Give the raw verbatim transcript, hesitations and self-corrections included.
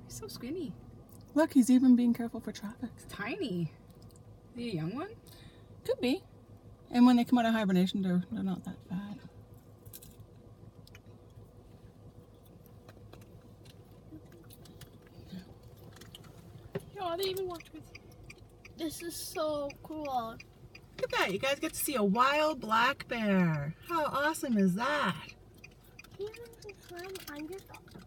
He's so skinny. Look, he's even being careful for traffic. It's tiny. Is he a young one? Could be. And when they come out of hibernation, they're, they're not that bad. Oh, they even walked with you. This is so cool. Look at that. You guys get to see a wild black bear. How awesome is that? He even climb on your dog.